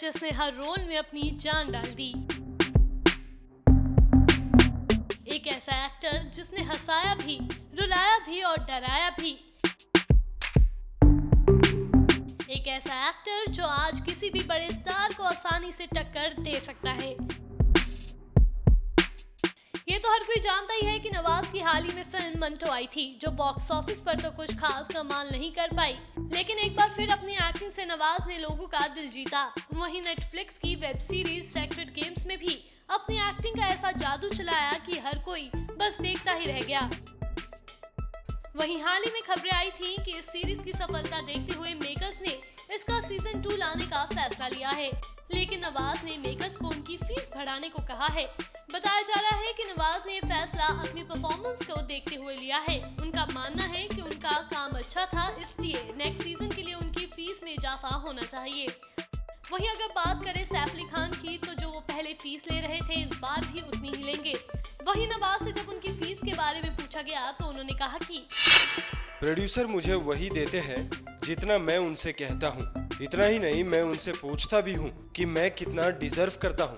जिसने हर रोल में अपनी जान डाल दी। एक ऐसा एक्टर जिसने हंसाया भी, रुलाया भी और डराया भी। एक ऐसा एक्टर जो आज किसी भी बड़े स्टार को आसानी से टक्कर दे सकता है। ये तो हर कोई जानता ही है कि नवाज की हाल ही में फिल्म मंटो आई थी, जो बॉक्स ऑफिस पर तो कुछ खास कमाल नहीं कर पाई, लेकिन एक बार फिर अपनी एक्टिंग से नवाज ने लोगों का दिल जीता। वहीं नेटफ्लिक्स की वेब सीरीज सेक्रेड गेम्स में भी अपनी एक्टिंग का ऐसा जादू चलाया कि हर कोई बस देखता ही रह गया। वहीं हाल ही में खबरें आई थी कि इस सीरीज की सफलता देखते हुए मेकर्स ने इसका सीजन 2 लाने का फैसला लिया है, लेकिन नवाज ने मेकर्स को उनकी फीस बढ़ाने को कहा है। बताया जा रहा है कि नवाज ने ये फैसला अपनी परफॉर्मेंस को देखते हुए लिया है। उनका मानना है कि उनका काम अच्छा था, इसलिए नेक्स्ट सीजन के लिए उनकी फीस में इजाफा होना चाहिए। वहीं अगर बात करें सैफ अली खान की, तो जो वो पहले फीस ले रहे थे, इस बार भी उतनी ही लेंगे। वहीं नवाज से जब उनकी फीस के बारे में पूछा गया तो उन्होंने कहा कि प्रोड्यूसर मुझे वही देते हैं जितना मैं उनसे कहता हूँ। इतना ही नहीं, मैं उनसे पूछता भी हूँ कि मैं कितना डिजर्व करता हूँ।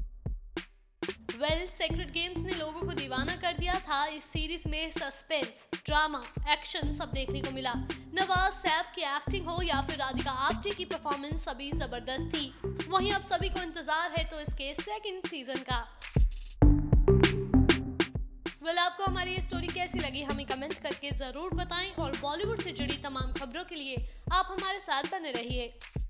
सेक्रेड गेम्स ने लोगों को दीवाना कर दिया था। इस सीरीज में सस्पेंस, ड्रामा, एक्शन सब देखने को मिला। नवाज, सैफ की एक्टिंग हो या फिर राधिका आप्टे की परफॉर्मेंस, सभी जबरदस्त थी। वहीं अब सभी को इंतजार है तो इसके सेकंड सीजन का। आपको हमारी ये स्टोरी कैसी लगी हमें कमेंट करके जरूर बताएं और बॉलीवुड से जुड़ी तमाम खबरों के लिए आप हमारे साथ बने रहिए।